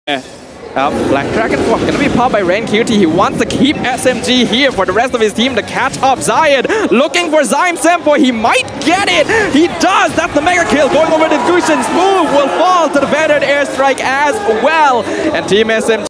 Black Dragon Swap gonna be popped by Ren QT. He wants to keep SMG here for the rest of his team to catch up. Zaed looking for Zaimsempoi. He might get it. He does. That's the mega kill. Going over to Gusion's move will fall to the veteran airstrike as well. And Team SMG